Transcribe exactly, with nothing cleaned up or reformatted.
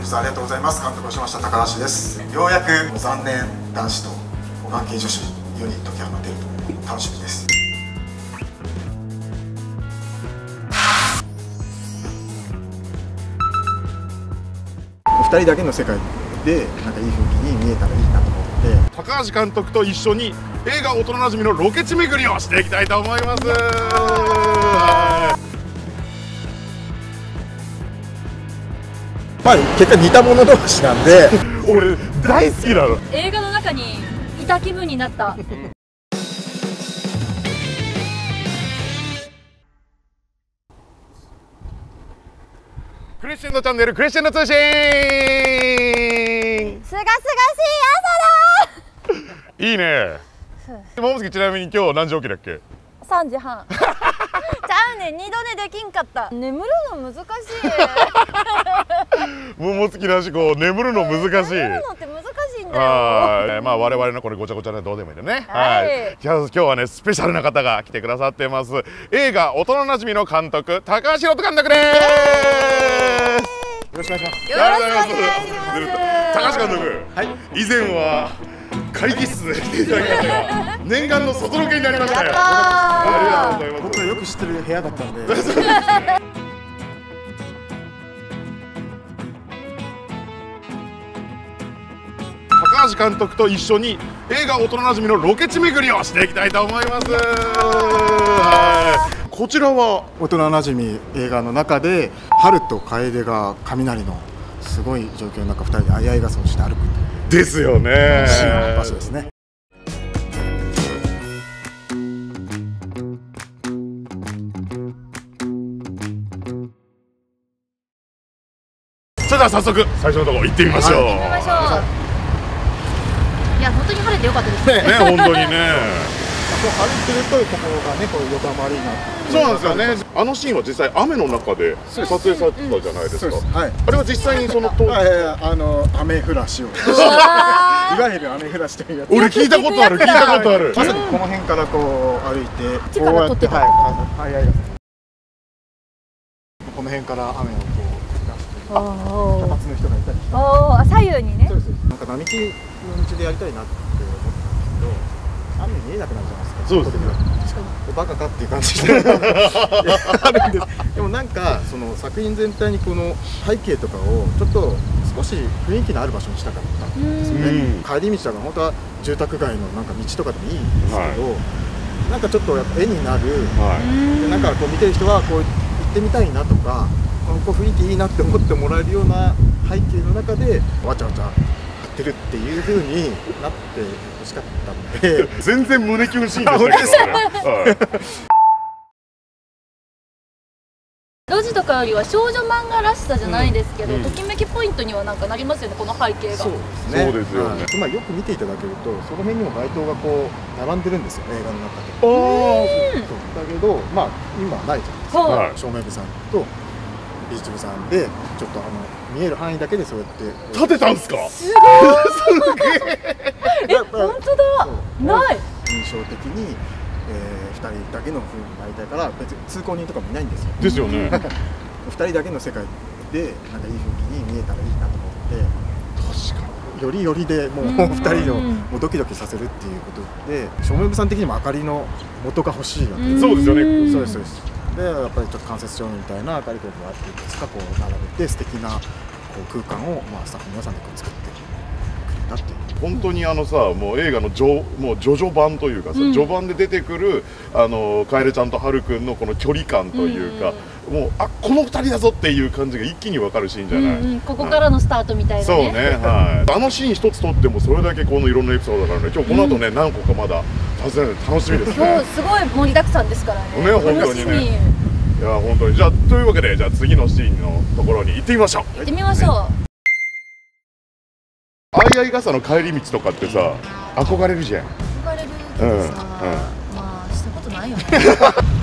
日ありがとうございます。監督をしました高橋です。ようやく残念男子とお眼系女子よに解き放てると楽しみです。ふたりだけの世界でなんかいい雰囲気に見えたらいいなと思って、 高橋監督と一緒に映画大人なじみのロケ地巡りをしていきたいと思います。 まあ結果似た者同士なんで俺大好きなの。 映画の中にいた気分になった。 クレッシェンドチャンネルクレッシェンド通信。 すがすがしい朝だいいね。桃月ちなみに今日何時起きだっけ？ 三時半。ちゃうね、二度寝できんかった。眠るの難しい。 桃月らしこう眠るの難しい。 眠るのって難しいんだよ。 はい、まあ我々のこれごちゃごちゃでどうでもいいんでね。はい。今日はねスペシャルな方が来てくださってます。映画大人なじみの監督高橋宏斗監督です。 よろしくお願いします。 よろしくお願いします。 高橋監督、はい、以前は会議室で来ていただきましたが、念願の外ロケになりましたよ。ありがとうございます。 僕はよく知ってる部屋だったんで。 高橋監督と一緒に映画大人なじみのロケ地巡りをしていきたいと思います。はい。こちらは大人なじみ映画の中で春と楓が雷のすごい状況の中ふたりで相合い傘をして歩くですよね。 シーンの場所ですね。 それでは早速最初のところ行ってみましょう。 行ってみましょう。いや本当に晴れてよかったですね。 ね、本当にね。 こう歩いてるとここがねこう横浜アリーナ。 そうなんですよね。あのシーンは実際雨の中で撮影されてたじゃないですか。 はい。 あれは実際にその当時あの雨降らしを。いわゆる雨降らしというやつ。 俺聞いたことある聞いたことある。 まさにこの辺からこう歩いてこうやってはいはいはい。この辺から雨をこう出して脚立の人がいたりして。 おお、左右にね。 そうです。なんか並木の道でやりたいなって思ったんですけど、雨見えなくなるじゃないですか。 そうですね。 バカかっていう感じであるんです。でもなんかその作品全体にこの背景とかをちょっと少し雰囲気のある場所にしたかったんですよね。帰り道だから本当は住宅街のなんか道とかでもいいんですけど、はい、なんかちょっとやっぱ絵になる、はい、でなんかこう見てる人はこう行ってみたいなとか、こう雰囲気いいなって思ってもらえるような背景の中でわちゃわちゃてるっていう風になってほしかったので全然胸キュンシーンでしたけどね。 路地とかよりは少女漫画らしさじゃないですけど、うん、ときめきポイントにはなんかなりますよね、この背景が。 そうですね。 そうですよね。 まあよく見ていただけるとその辺にも街灯がこう並んでるんですよ、映画の中で。 ああ。 だけどまあ今はないじゃないですか。照明部さんと美術部さんでちょっとあの見える範囲だけでそうやって立てたんですか。 すごい。え、本当だ。ない。 印象的に、えー、ふたりだけの風になりたいから別に通行人とかもいないんですよ。 ですよね。 ふたりだけの世界でなんかいい雰囲気に見えたらいいなと思って。確かに。よりよりでもうふたりのもうドキドキさせるっていうことで、照明部さん的にも明かりの元が欲しいわけです。 そうですよね。 そうですそうです。でやっぱりちょっと間接照明みたいな明かり光があっていくつかこう並べて素敵なこう空間をまあスタッフの皆さんでこう作ってくれたっていう。 本当にあのさ、もう映画の序もう序序盤というかさ、うん、序盤で出てくるあの楓ちゃんと春くんのこの距離感というか、うん、もうあこのふたりだぞっていう感じが一気に分かるシーンじゃない。うんうん、 ここからのスタートみたいなね。 そうね、はい。あのシーン一つとってもそれだけこのいろんなエピソードだからね。今日この後ね、うん、何個かまだ訪ねる楽しみですね。 今日すごい盛りだくさんですからね。 ね、本当にね。いや本当に。じゃあというわけでじゃあ次のシーンのところに行ってみましょう。 行ってみましょう。 相合い傘の帰り道とかってさ憧れるじゃん。 憧れるけどさ、うんうん、まあしたことないよね。